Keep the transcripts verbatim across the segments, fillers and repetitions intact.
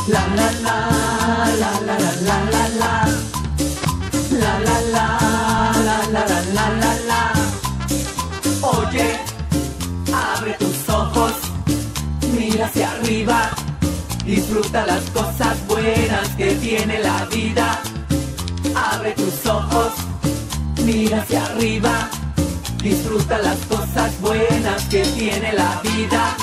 La la la, la la la la la la. La la la, la la la la la la. Oye, abre tus ojos, mira hacia arriba, disfruta las cosas buenas que tiene la vida. Abre tus ojos, mira hacia arriba, disfruta las cosas buenas que tiene la vida.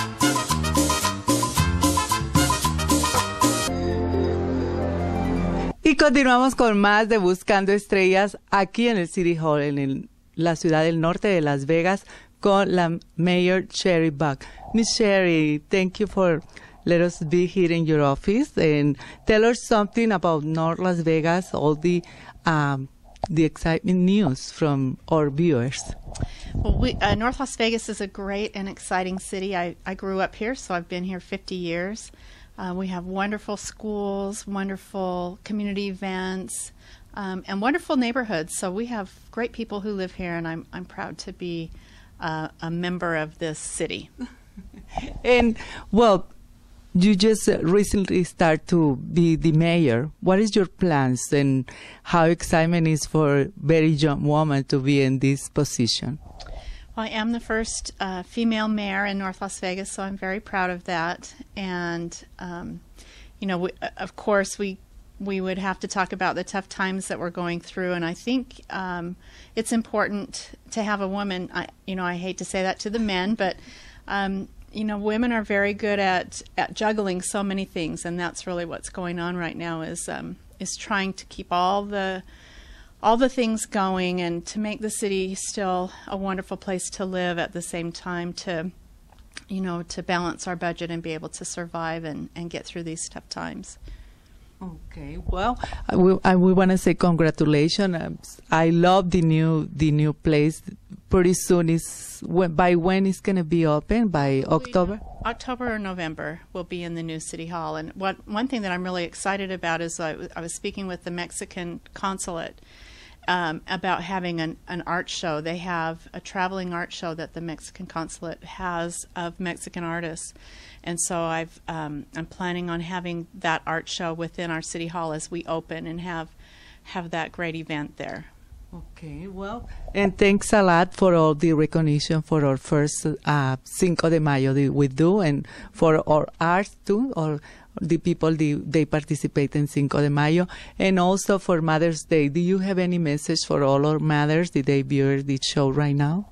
Y continuamos con más de Buscando Estrellas aquí en el City Hall, en el, la ciudad del norte de Las Vegas, con la Mayor Sherry Buck. Miss Sherry, thank you for let us be here in your office and tell us something about North Las Vegas, all the um, the exciting news from our viewers. Well, we, uh, North Las Vegas is a great and exciting city. I, I grew up here, so I've been here fifty years. Uh, we have wonderful schools, wonderful community events, um, and wonderful neighborhoods. So we have great people who live here, and I'm I'm proud to be uh, a member of this city. And well, you just recently start to be the mayor. What is your plans and how excitement is for a very young woman to be in this position? Well, I am the first uh, female mayor in North Las Vegas, so I'm very proud of that. And, um, you know, we, of course, we we would have to talk about the tough times that we're going through. And I think um, it's important to have a woman. I, you know, I hate to say that to the men, but, um, you know, women are very good at, at juggling so many things. And that's really what's going on right now is um, is trying to keep all the all the things going and to make the city still a wonderful place to live at the same time to, you know, to balance our budget and be able to survive and, and get through these tough times. Okay, well, I, will, I, we want to say congratulations. Um, I love the new the new place. Pretty soon is when, by when it's going to be open? By October? We, October or November will be in the new City Hall. And what one thing that I'm really excited about is I, I was speaking with the Mexican consulate Um, about having an, an art show. They have a traveling art show that the Mexican consulate has of Mexican artists. And so I've, um, I'm planning on having that art show within our City Hall as we open and have, have that great event there. Okay, well, and thanks a lot for all the recognition for our first uh, Cinco de Mayo that we do and for our art too, or the people, the, they participate in Cinco de Mayo, and also for Mother's Day. Do you have any message for all our mothers, the they view the show right now?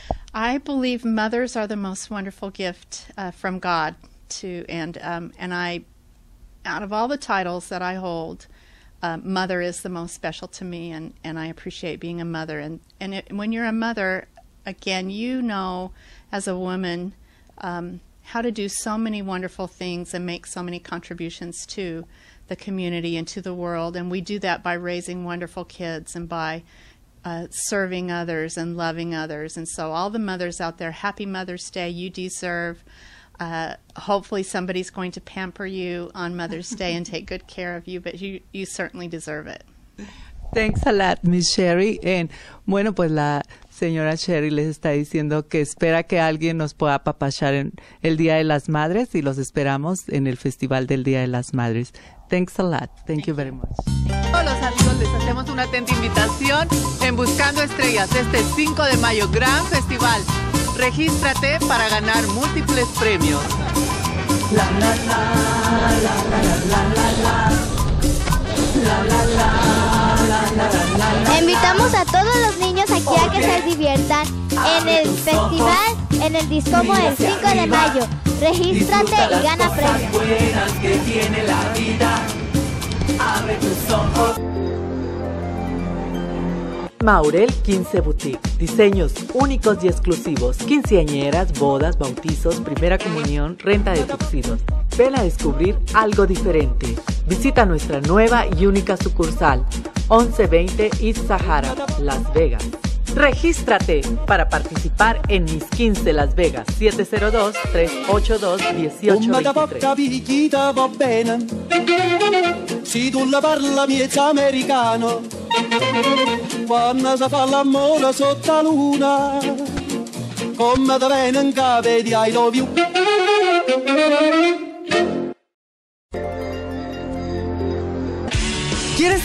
I believe mothers are the most wonderful gift uh, from God to, and um, and I, out of all the titles that I hold, uh, mother is the most special to me, and, and I appreciate being a mother. And, and it, when you're a mother, again, you know, as a woman, um, how to do so many wonderful things and make so many contributions to the community and to the world. And we do that by raising wonderful kids and by uh, serving others and loving others. And so all the mothers out there, happy Mother's Day. You deserve. Uh, hopefully somebody's going to pamper you on Mother's Day and take good care of you, but you, you certainly deserve it. Thanks a lot, Miss Sherry. And bueno, pues la señora Sherry les está diciendo que espera que alguien nos pueda apapachar en el Día de las Madres y los esperamos en el Festival del Día de las Madres. Thanks a lot. Thank, Thank you very much. Todos los amigos les hacemos una atenta invitación en Buscando Estrellas este cinco de mayo, gran festival. Regístrate para ganar múltiples premios. La la la la la la la la. La la la la la la la. Invitamos a todos los niños aquí a que se diviertan en el festival, en el Discomo el cinco de mayo. Regístrate y gana premios. Buenas que tiene la vida. Abre tus ojos. Maurel quince Boutique. Diseños únicos y exclusivos. Quinceañeras, bodas, bautizos, primera comunión, renta de tuxedos. Ven a descubrir algo diferente. Visita nuestra nueva y única sucursal, once veinte East Sahara, Las Vegas. Regístrate para participar en Mis quince Las Vegas, siete cero dos, tres ocho dos, uno ocho dos tres. Si tu la parla miezza americano, quando si fa l'amore sotto la luna, come te viene in capo di I love you.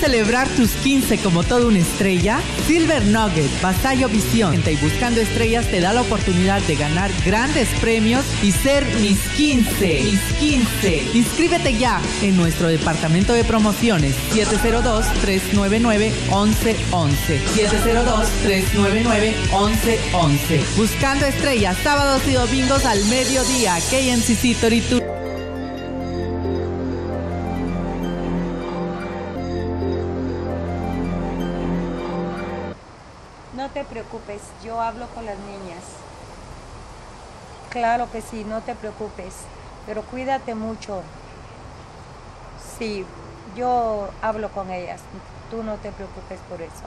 celebrar tus quince como toda una estrella? Silver Nugget, Vasallo Visión y Buscando Estrellas te da la oportunidad de ganar grandes premios y ser mis quince. Mis quince. Inscríbete ya en nuestro departamento de promociones siete cero dos, tres nueve nueve, once once. siete cero dos, tres nueve nueve, once once. Buscando Estrellas, sábados y domingos al mediodía. K M C C Toritu. No te preocupes, yo hablo con las niñas. Claro que sí, no te preocupes, pero cuídate mucho. Sí, yo hablo con ellas, tú no te preocupes por eso.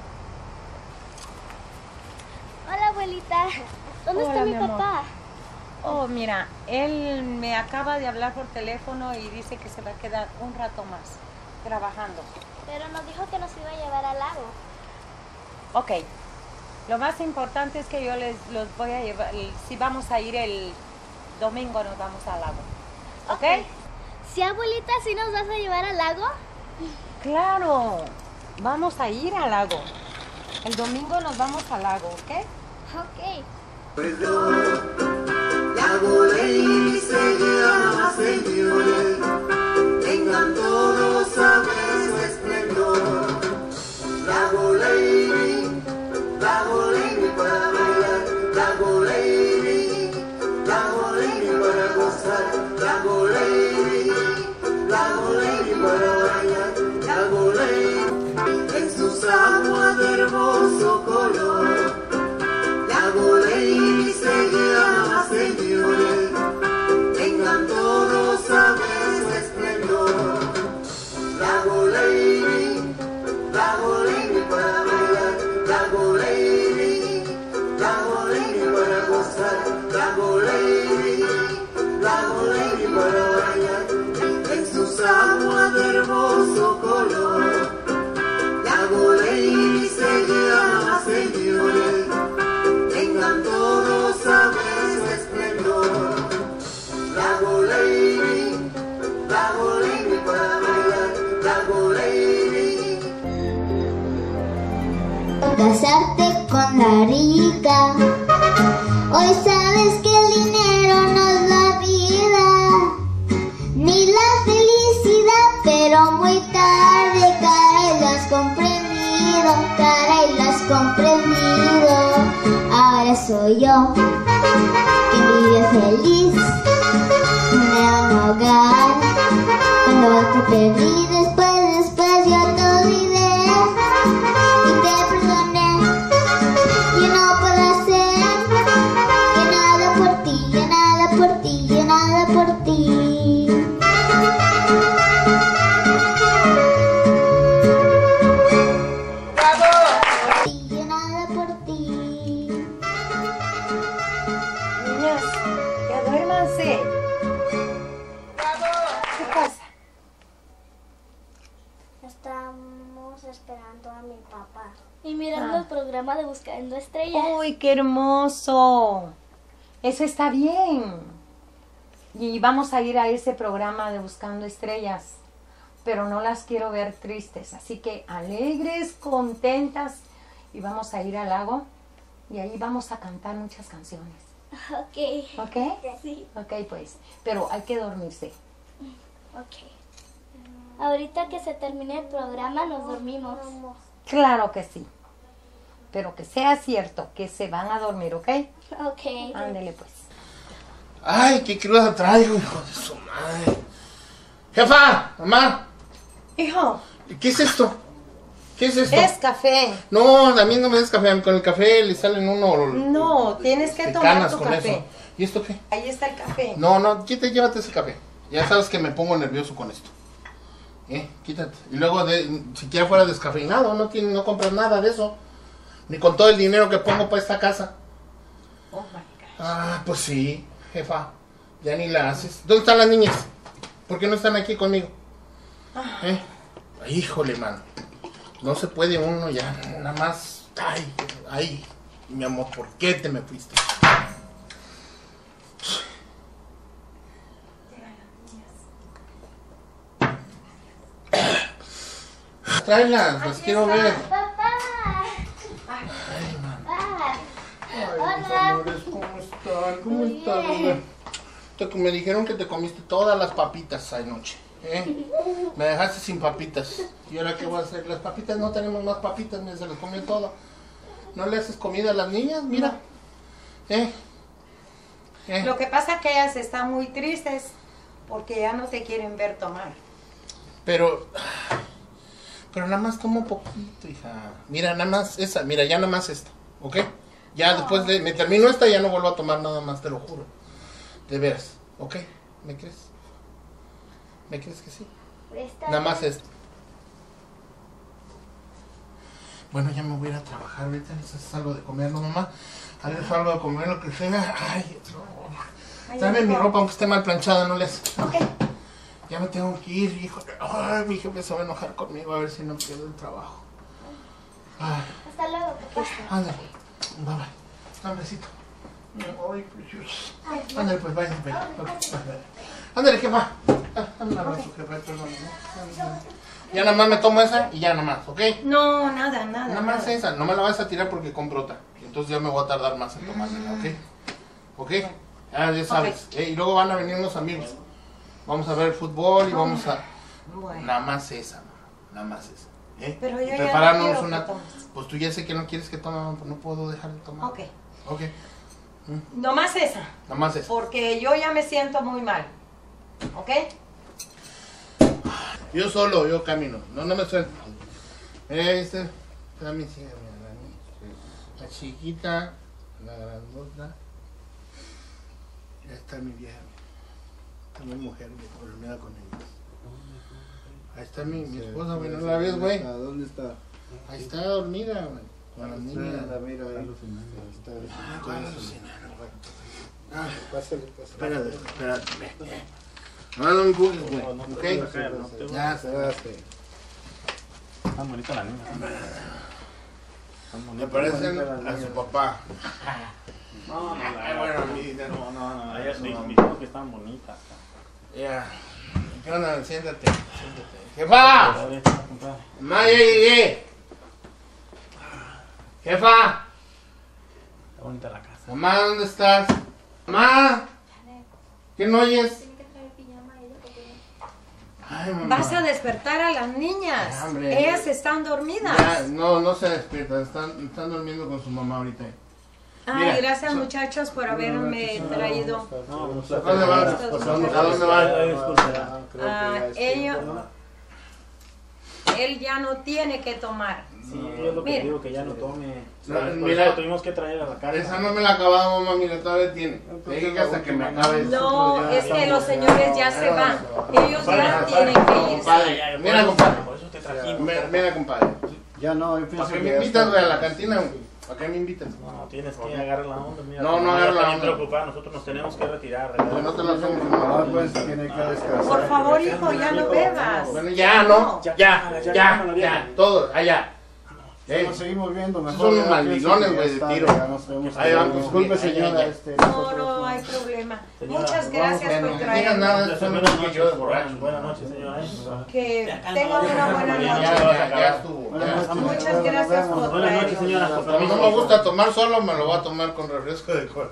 Hola, abuelita. ¿Dónde Hola, está mi, mi amor. papá? Oh, mira, él me acaba de hablar por teléfono y dice que se va a quedar un rato más trabajando. Pero nos dijo que nos iba a llevar al lago. Ok, lo más importante es que yo les los voy a llevar, si vamos a ir el domingo nos vamos al lago. ¿Ok? Ok. Sí, abuelita, ¿sí nos vas a llevar al lago? Claro, vamos a ir al lago. El domingo nos vamos al lago, ¿ok? Ok. Lago Lady se llama, señores, tengan todos a ver su esplendor. Lago Lady, Lago Lady para bailar, Lago Lady, Lago Lady para gozar, Lago Lady, Lago Lady para bailar, Lago Lady, en sus aguas de hermoso color. Lago Lady se llama, señores, tengan todos a ver su esplendor. Lago Lady, Lago Lady para bailar, Lago Lady, Lago Lady para gozar, Lago Lady, Lago Lady para bailar, en sus aguas de hermoso color. Lago Lady se llama, señores, tengan todos a ver su esplendor. Lago Lady, Lago Lady para bailar, Lago Lady. Casarte con la rica. Hoy sabes que el dinero no es la vida, ni la felicidad, pero muy tarde, caray, lo has comprendido, caray, lo has comprendido. Ahora soy yo quien vive feliz en un hogar. Cuando te perdí, después, después yo te olvidé y te perdoné. Yo no puedo hacer yo nada por ti, yo nada por ti, yo nada por ti. Yo nada por ti. Niñas, ya duérmanse. ¿Qué pasa? Estamos esperando a mi papá y mirando Ah. el programa de Buscando Estrellas. ¡Uy, qué hermoso! Eso está bien. Y vamos a ir a ese programa de Buscando Estrellas. Pero no las quiero ver tristes. Así que alegres, contentas. Y vamos a ir al lago. Y ahí vamos a cantar muchas canciones. Ok. ¿Ok? Sí. Ok, pues. Pero hay que dormirse. Ok. Ahorita que se termine el programa nos dormimos. Claro que sí. Pero que sea cierto que se van a dormir, ¿ok? Ok. Ándele pues. Ay, qué cruda traigo, hijo de su madre. Jefa, mamá, Hijo, ¿qué es esto? ¿Qué es esto? es café. No, a mí no me des café, con el café le salen uno No, tienes que de tomar canas tu con café. eso. ¿Y esto qué? Ahí está el café. No, no, quítate, llévate ese café. Ya sabes que me pongo nervioso con esto. ¿Eh? Quítate. Y luego, de, siquiera fuera descafeinado, no, tiene, no compras nada de eso. Ni con todo el dinero que pongo para esta casa. Oh my God. Ah, pues sí, jefa. Ya ni la haces. ¿Dónde están las niñas? ¿Por qué no están aquí conmigo? ¿Eh? Híjole, mano. No se puede uno ya, nada más. Ay, ay, mi amor, ¿por qué te me fuiste? tráelas, las quiero ver. Papá. Ay, man. Papá. Ay, mis Hola. amores, ¿cómo están? ¿Cómo Muy están? bien. Rubén? Te- Me dijeron que te comiste todas las papitas anoche. ¿Eh? Me dejaste sin papitas. ¿Y ahora qué voy a hacer? Las papitas no tenemos más papitas, mira, se las comió todo. ¿No le haces comida a las niñas? Mira. ¿Eh? ¿Eh? Lo que pasa es que ellas están muy tristes porque ya no te quieren ver tomar. Pero, pero nada más tomo poquito, hija. Mira, nada más esa, mira, ya nada más esta, ¿ok? Ya después de, me termino esta, ya no vuelvo a tomar nada más, te lo juro. De veras, ¿ok? ¿Me crees? ¿Me crees que sí? Presta. Nada más esta. Bueno, ya me voy a ir a trabajar, ahorita les haces algo de comer, ¿no, mamá? Hazles algo de comer, lo que sea. Ay, Ay, tráeme mi hijo. ropa aunque esté mal planchada, no les... Ok. Ya me tengo que ir, hijo. Ay, mi jefe se va a enojar conmigo a ver si no pierdo el trabajo. Ay, Hasta luego, papá. ándale. Bye bye. Un besito. Ay, precioso. Ándale, pues, vaya, vaya. Ándale, jefa. Ah, un abrazo, jefa. Perdón. Ya nada más me tomo esa y ya nada más, ¿ok? No, nada, nada. Nada más nada. esa. No me la vas a tirar porque compro otra. Entonces ya me voy a tardar más en tomármela, ¿ok? ¿Ok? Ah, ya sabes. Eh, y luego van a venir unos amigos. Vamos a ver fútbol y vamos a... Bueno. Nada más esa, nada más esa. ¿Eh? Pero yo Y ya no prepararnos quiero que una... tomes. Pues tú ya sé que no quieres que tome, pues no puedo dejar de tomar. Ok. Ok, Nomás esa. nada más esa. Porque yo ya me siento muy mal. ¿Ok? Yo solo, yo camino. No, no me suelto. Mira, este... Esta es mi hija, mira, la, ni- la chiquita, la grandota. Y esta es mi vieja. Esta es mi mujer, mi dormida con ella. Ahí está mi, mi esposa, güey, ¿no la ves, güey? ¿Dónde está? Ahí está dormida, güey. Con las niñas. Está, mira ahí. Está Ah, Pásale, pásale. espérate, espérate. No, no me empujes, güey. ¿Ok? Ya, Espérate. Está bonita la niña. me parecen a su papá. No, no, Ay, bueno, a mí, no, no, no. Ellas No. me dijeron que están bonitas. Ya. ¿Qué onda? Siéntate, siéntate. ¡Jefa! ¡Mamá, ya llegué! ¡Jefa! Está bonita la casa. Mamá, ¿dónde estás? ¡Mamá! ¿Qué no oyes? Ay, mamá. Vas a despertar a las niñas. Ya, hombre. Ellas están dormidas. Ya, no, no se despiertan. Están, están durmiendo con su mamá ahorita. Ay, Mira, gracias so- muchachos por haberme traído. No, no, ¿A dónde van? ¿A dónde van? Ah, ella, él ya no tiene que tomar. Sí, es lo que Mira. digo, que ya no tome. No, Por mira. eso lo tuvimos que traer a la casa. Esa no me la acababa, mamá. Mira, todavía tiene. Llegué hasta que me acabe. No, es que los señores ya se van. Ellos ya Compadre, tienen que irse. compadre, Ya, ya, mira, por eso- compadre. Por eso te trajimos. Mira, mira, compadre. Ya no, yo ¿Para pienso qué que me ya invitas, está. güey, a la cantina, güey? ¿Para qué me invitas? No, tienes que agarrar la onda. Mira, No, no tu mamá agarro está la bien onda. preocupada, nosotros nos tenemos que retirar. Pues no te la hacemos. Ah, pues tiene que descansar. Por favor, hijo, ya no bebas. Bueno, ya, ¿no? Ya, ya, ya, ya, todo, allá. Ya nos seguimos viendo mejor. Son ya unos mandilones, pienso que güey, ya de está, tiro. ya nos tenemos Ahí que van, ir. pues, Disculpe, ya, ya, señora. ya. Este, No, nosotros no hay problema. Señora, Muchas gracias Bueno, por no digas traerme. nada, son menos que yo de borracho. Buenas noches, señora. Que tengan una buena Ya, noche. ya, ya estuvo. Buenas ya. noches. Muchas gracias por Buenas noches, traerme. señora. Con Como no permiso. me gusta tomar solo, me lo voy a tomar con refresco de cola.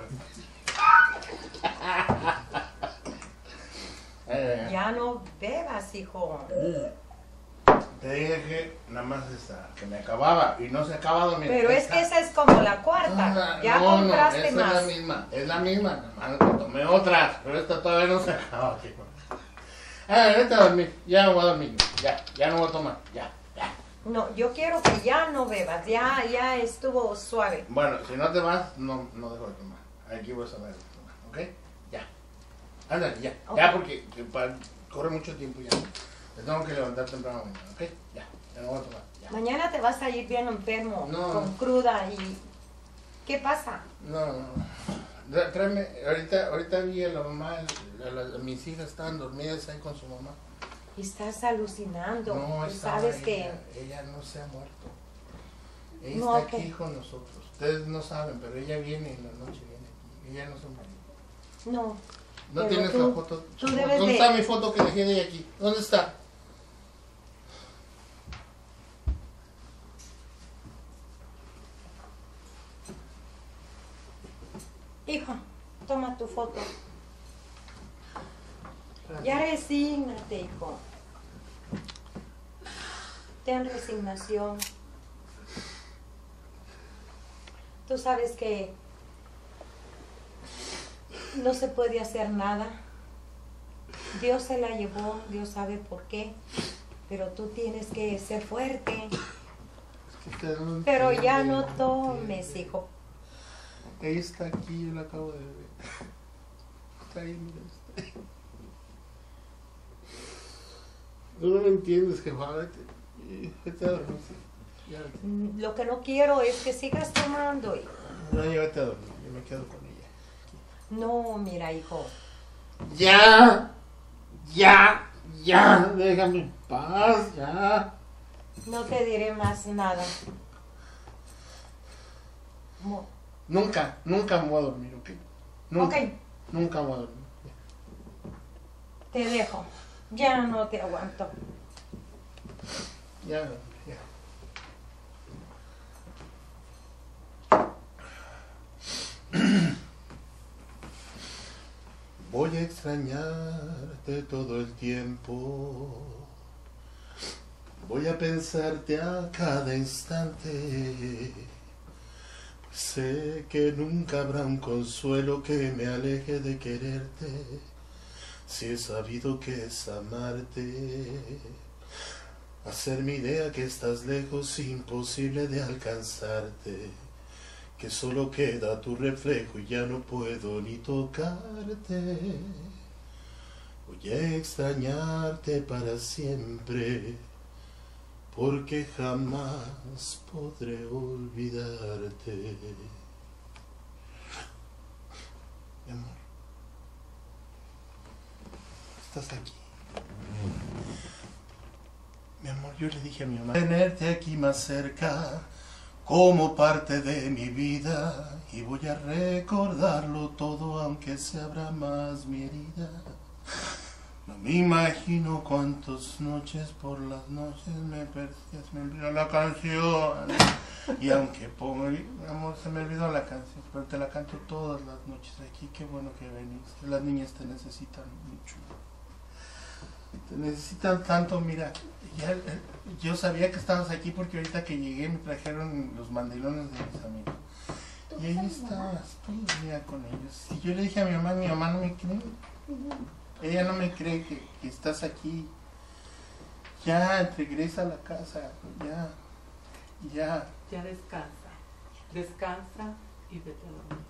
Eh, Ya no bebas, hijo. Te dije que nada más esta, que me acababa y no se ha acabado. Mira, Pero es esta. que esa es como la cuarta. Ah, Ya no, compraste no, esa más. es la misma, es la misma, nada más que tomé otras, pero esta todavía no se acaba. Ah, vete a dormir, ya me voy a dormir, ya, ya no voy a tomar, ya, ya. No, yo quiero que ya no bebas. Ya, ya estuvo suave. Bueno, si no te vas, no, no dejo de tomar, aquí voy a saber de tomar, ¿ok? Ya, ándale, ya, Ok. ya porque que pa- corre mucho tiempo ya, te tengo que levantar temprano mañana, ¿ok? Ya, ya no voy a tomar, ya. Mañana te vas a ir bien enfermo, No. con cruda y... ¿Qué pasa? No, no. Tra- Tráeme, ahorita, ahorita vi a la mamá, a la- a mis hijas estaban dormidas ahí con su mamá. Estás alucinando. No, Tú estaba sabes ella, que... ella no se ha muerto. Ella No, está aquí ok. con nosotros. Ustedes no saben, pero ella viene en la noche, viene aquí. Ella no se murió. No. ¿No Pero tienes tú- la foto? tú Su- debes ¿Dónde de- está mi foto que dejé de ella aquí? ¿Dónde está? Hijo, toma tu foto. Ya resígnate, hijo. Ten resignación. Tú sabes que no se puede hacer nada. Dios se la llevó, Dios sabe por qué. Pero tú tienes que ser fuerte. No Pero ya entiende, no no tomes, entiende. hijo. Ella está aquí, yo la acabo de ver. Está ahí, mira, está ahí. No, no me entiendes, jefa. Vete, vete a dormir. Ya, vete. Lo que no quiero es que sigas tomando, hijo. No, ya vete a dormir. Yo me quedo con ella. No, mira, hijo. Ya, ya, ya. Déjame en paz, ya. No te diré más nada. Mo- Nunca, nunca me voy a dormir, ¿ok? Nunca, Ok. nunca me voy a dormir. Te dejo. Ya no te aguanto. Ya, ya. Voy a extrañarte todo el tiempo. Voy a pensarte a cada instante. Sé que nunca habrá un consuelo que me aleje de quererte. Si he sabido que es amarte. Hacer mi idea que estás lejos, imposible de alcanzarte. Que solo queda tu reflejo y ya no puedo ni tocarte. Voy a extrañarte para siempre, porque jamás podré olvidarte. Mi amor, estás aquí. Mi amor, yo le dije a mi mamá tenerte aquí más cerca, como parte de mi vida, y voy a recordarlo todo aunque se abra más mi herida. No me imagino cuántas noches por las noches me perdías, me olvidó la canción. Y aunque pongo, mi amor, se me olvidó la canción, pero te la canto todas las noches aquí. Qué bueno que veniste. Las niñas te necesitan mucho. Te necesitan tanto, mira. Ya, eh, yo sabía que estabas aquí porque ahorita que llegué me trajeron los mandilones de mis amigos. Y ahí estabas todo el día con ellos. Y yo le dije a mi mamá, mi mamá no me cree. Ella no me cree que, que estás aquí. Ya, regresa a la casa. Ya, ya. Ya descansa. Descansa y vete a dormir.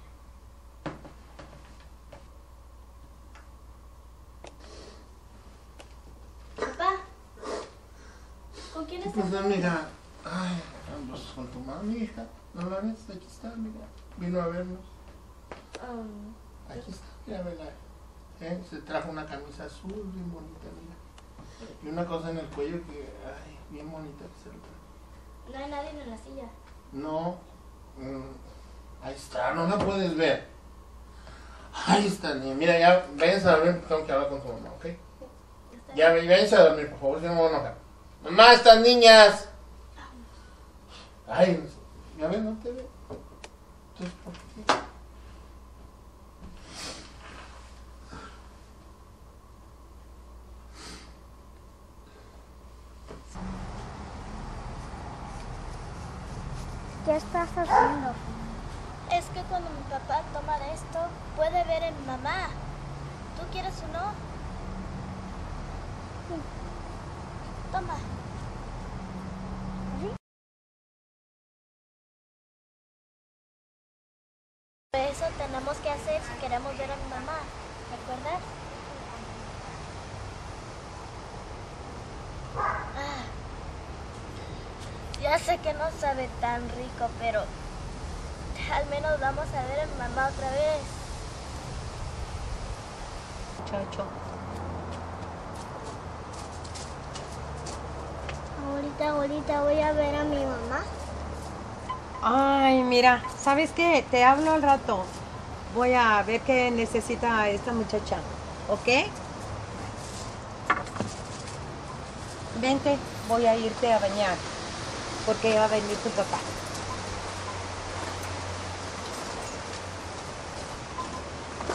Papá, ¿con quién estás? Pues amiga, ay, pues con tu mami, hija. ¿No la ves? Aquí está, amiga. Vino a vernos. Oh, Aquí está, ya vela. ¿Eh? Se trajo una camisa azul, bien bonita, mira. Y una cosa en el cuello que, ay, bien bonita que se lo trajo. no hay nadie en la silla. No, mm, ahí está, no la puedes ver. Ahí está, niña. Mira, ya, váyanse a dormir porque tengo que hablar con tu mamá, ¿ok? Ya, váyanse a dormir, por favor, si no me voy a enojar. ¡Mamá, estas niñas! Ay, ya ves, no te veo. Entonces, ¿por qué? ¿Qué estás haciendo? Es que cuando mi papá toma de esto, puede ver en mi mamá. ¿Tú quieres o no? Toma. Eso tenemos que hacer si queremos ver a mi mamá. ¿Recuerdas? Ah. Ya sé que no sabe tan rico, pero al menos vamos a ver a mi mamá otra vez. Muchacho. Ahorita, ahorita voy a ver a mi mamá. Ay, mira, ¿sabes qué? Te hablo al rato. Voy a ver qué necesita esta muchacha, ¿ok? Vente, voy a irte a bañar, porque va a venir tu papá.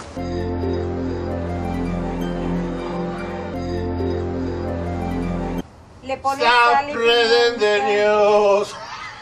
Le pones sal y de Dios.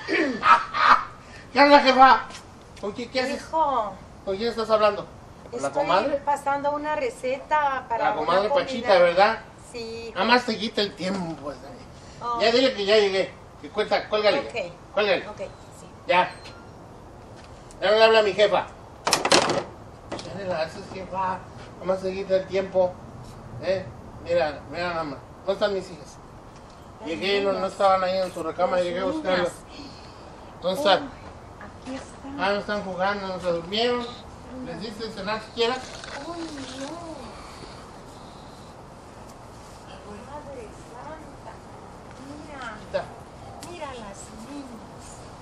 ¿Qué onda, jefa? ¿Con quién qué haces? Hijo, ¿Con quién estás hablando? ¿Con la estoy comadre? pasando una receta para La una comadre comida. Pachita, ¿verdad? Sí. Nada más te quita el tiempo, pues. Oh. Ya dile que ya llegué. Que cuenta, cuélgale. Ok. Cuélgale. Ok, sí. Ya. Ya no le habla a mi jefa. Ya le la haces, jefa. Nada más te quita el tiempo. ¿Eh? Mira, mira nada más. ¿Dónde están mis hijas? Llegué, no, no estaban ahí en su recámara, llegué a buscarlas. ¿Dónde están? Aquí están. Ah, no están jugando, no se durmieron. ¿Les diste cenar siquiera? Uy, no. Madre Santa. Mira. Está. Mira las niñas.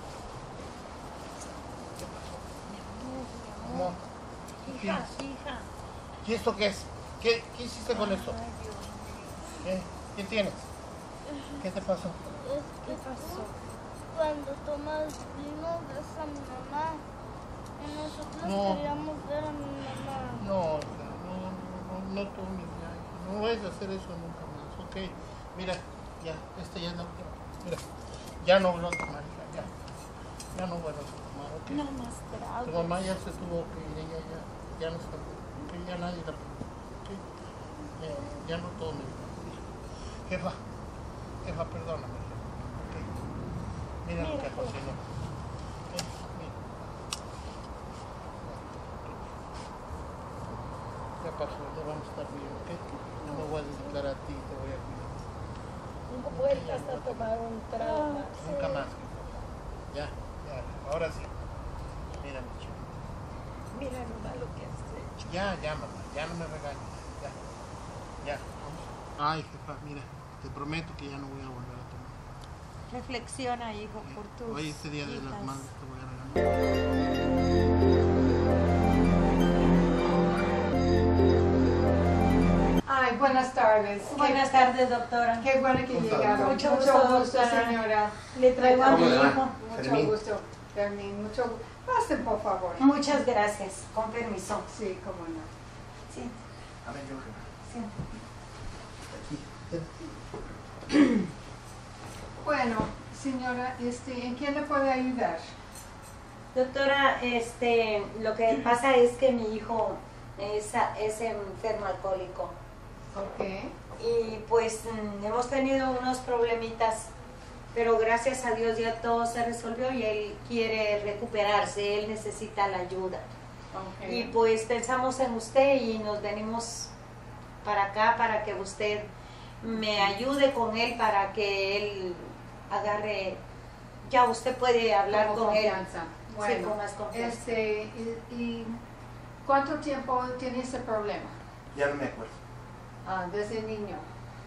Mi amor, mi amor. ¿Cómo? Hija, hija. ¿Y esto qué es? ¿Qué, qué hiciste con esto? Ay, Dios mío. ¿Eh? ¿Qué tienes? ¿Qué te pasó? ¿Qué pasó? Cuando Tomás vino, ves a mi mamá. Y nosotros No. queríamos ver a mi mamá. No, hija, no, no, no, no tomes ya, hija. No vayas a hacer eso nunca más, ¿ok? Mira, ya, este ya no, mira, ya no vuelvo a tomar, hija, ya. Ya no vuelvo a tomar, ¿ok? No más trago. Tu mamá ya se tuvo que ir, ella ya, ya no está, ¿ok? Ya nadie la ¿ok? Ya, ya no tomes, hija. Jefa, jefa, perdóname, jefa, ¿ok? Mira lo que cocinó. ¿Ok? Mira. Ya pasó, ya vamos a estar bien, ¿ok? No me voy a dedicar a ti, te voy a cuidar. No vuelvas a tomar un trago más. Nunca más, jefa. Ya, ya, ahora sí. Mira, mi chico. Mira lo malo que has hecho. Ya, ya, mamá, ya no me regañes. Ya, ya. Vamos. Ay, jefa, mira, te prometo que ya no voy a volver a tomar. Reflexiona, hijo, por tus Hoy, este día de las hijas. madres, te voy a regañar. Ay, buenas tardes. Buenas tardes, doctora. Qué bueno que ¿Cómo está, llegaron. Mucho Mucho gusto, gusto, doctora. señora. Le traigo a mi ¿Cómo le va? hijo. Mucho Fermín. gusto, Fermín. Mucho gusto. Pasen, por favor. Muchas gracias. Con permiso. Sí, cómo no. Sí, A ver, yo, jefa. sí. Bueno, señora, este, ¿en qué le puede ayudar? Doctora, este, lo que pasa es que mi hijo es, es enfermo alcohólico. Ok. Y pues mm, hemos tenido unos problemitas, pero gracias a Dios ya todo se resolvió y él quiere recuperarse, él necesita la ayuda. Ok. Y pues pensamos en usted y nos venimos para acá para que usted me ayude con él para que él agarre, ya usted puede hablar Como con él. confianza. Sí, Bueno, con más confianza. este, y, y ¿cuánto tiempo tiene ese problema? Ya no me acuerdo. Ah, desde niño.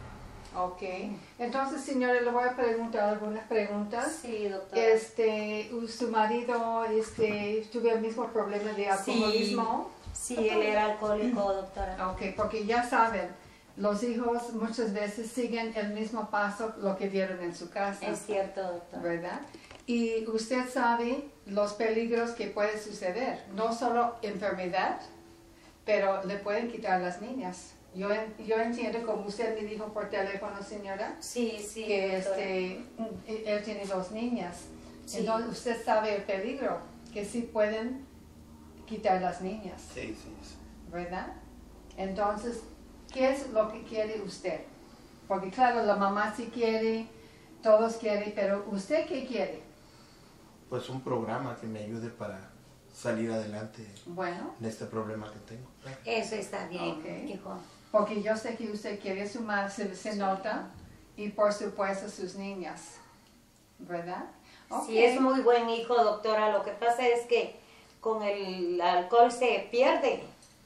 Ok. Entonces, señora, le voy a preguntar algunas preguntas. Sí, doctora. Este, ¿su marido este, tuvo el mismo problema de alcoholismo? Sí, él era alcohólico, doctora. Ok, porque ya saben, los hijos muchas veces siguen el mismo paso lo que vieron en su casa. Es cierto, doctora. ¿Verdad? Y usted sabe los peligros que puede suceder. No solo enfermedad, pero le pueden quitar las niñas. Yo, en- yo entiendo, como usted me dijo por teléfono, señora, Sí, sí, que doctora. este, él tiene dos niñas. Sí. Entonces usted sabe el peligro, que sí pueden quitar las niñas, Sí, sí, sí. ¿verdad? Entonces, ¿qué es lo que quiere usted? Porque claro, la mamá sí quiere, todos quieren, pero ¿usted qué quiere? Pues un programa que me ayude para salir adelante Bueno, en este problema que tengo. Eso está bien, Ok. hijo. porque yo sé que usted quiere sumarse, se nota, y por supuesto sus niñas, ¿verdad? Sí, es muy buen hijo, doctora. Lo que pasa es que con el alcohol se pierde.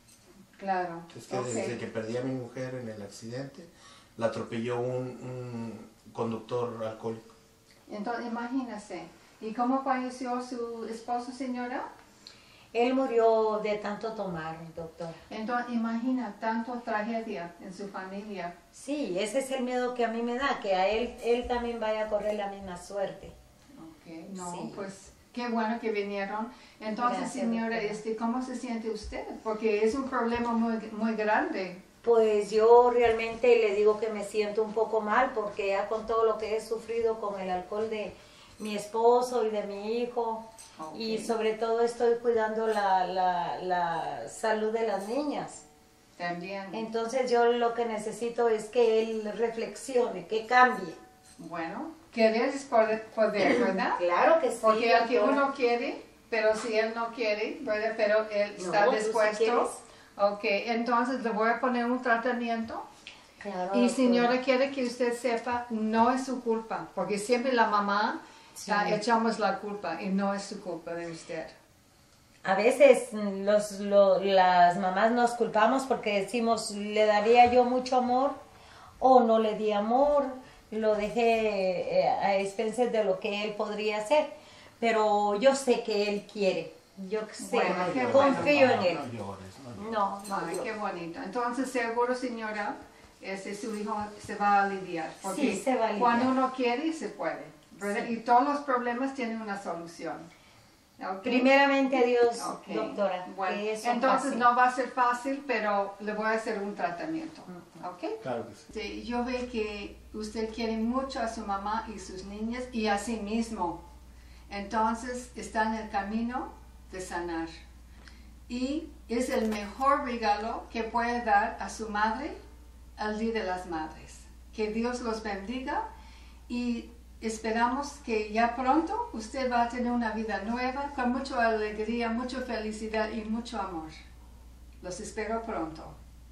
Claro. Es que ok. desde que perdí a mi mujer en el accidente, la atropelló un, un conductor alcohólico. Entonces, imagínese. ¿Y cómo falleció su esposo, señora? Él murió de tanto tomar, doctora. Entonces, imagina, tanto tragedia en su familia. Sí, ese es el miedo que a mí me da, que a él, él también vaya a correr la misma suerte. Ok, no, Sí. pues Qué bueno que vinieron. Entonces, Gracias, señora, doctora. este, ¿cómo se siente usted? Porque es un problema muy, muy grande. Pues yo realmente le digo que me siento un poco mal porque ya con todo lo que he sufrido con el alcohol de mi esposo y de mi hijo, Okay. y sobre todo estoy cuidando la, la, la salud de las niñas. También. Entonces yo lo que necesito es que él reflexione, que cambie. Bueno, querer es poder, poder, ¿verdad? Claro que sí. Porque aquí doctora. uno quiere, pero si él no quiere, ¿verdad? Pero él No, está ¿tú sí dispuesto. quieres? Ok, entonces le voy a poner un tratamiento. Claro, Y doctora. señora, quiere que usted sepa, no es su culpa, porque siempre la mamá Sí. ah, echamos la culpa y no es su culpa de usted. A veces mm, los, lo- las mamás nos culpamos porque decimos, le daría yo mucho amor o no le di amor, lo dejé eh, a expensas de lo que él podría hacer. Pero yo sé que él quiere, yo sé, Bueno, qué confío bueno. en él. No llores, no llores. No, no, Ay, yo- qué bonito. Entonces, seguro, señora, este, su hijo se va a aliviar. Porque Sí, se va a aliviar. cuando uno quiere, se puede. ¿verdad? Sí. Y todos los problemas tienen una solución. ¿Ok? Primeramente a Dios, Ok. doctora. Bueno, que eso entonces pase. no va a ser fácil, pero le voy a hacer un tratamiento. ¿Ok? Claro que sí. Sí, yo veo que usted quiere mucho a su mamá y sus niñas y a sí mismo. Entonces está en el camino de sanar. Y es el mejor regalo que puede dar a su madre al Día de las Madres. Que Dios los bendiga y esperamos que ya pronto usted va a tener una vida nueva con mucha alegría, mucha felicidad y mucho amor. Los espero pronto.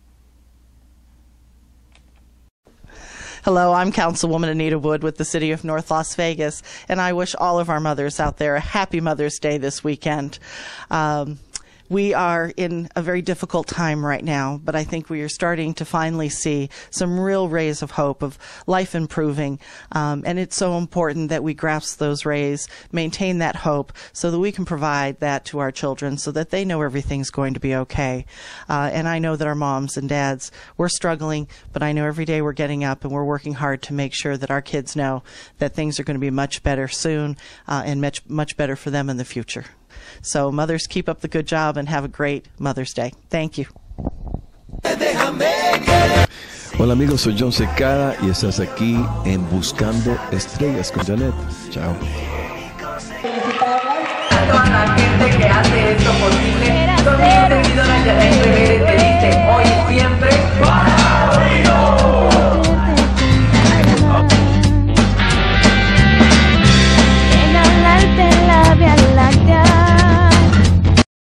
Hello, I'm Councilwoman Anita Wood with the City of North Las Vegas, and I wish all of our mothers out there a happy Mother's Day this weekend. Um, We are in a very difficult time right now, but I think we are starting to finally see some real rays of hope, of life improving. Um, and it's so important that we grasp those rays, maintain that hope, so that we can provide that to our children so that they know everything's going to be okay. Uh, and I know that our moms and dads, we're struggling, but I know every day we're getting up and we're working hard to make sure that our kids know that things are going to be much better soon uh, and much, much better for them in the future. So mothers, keep up the good job and have a great Mother's Day. Thank you. Hola amigos, soy John Secada y estás aquí en Buscando Estrellas con Janet. Chao. A toda la gente que